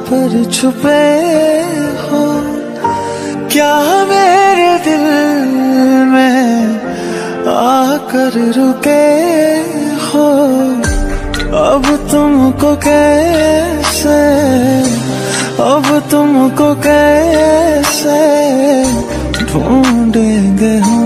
पर छुपे हो, क्या मेरे दिल में आकर रुके हो। अब तुमको कैसे, अब तुमको कैसे ढूंढेंगे हम।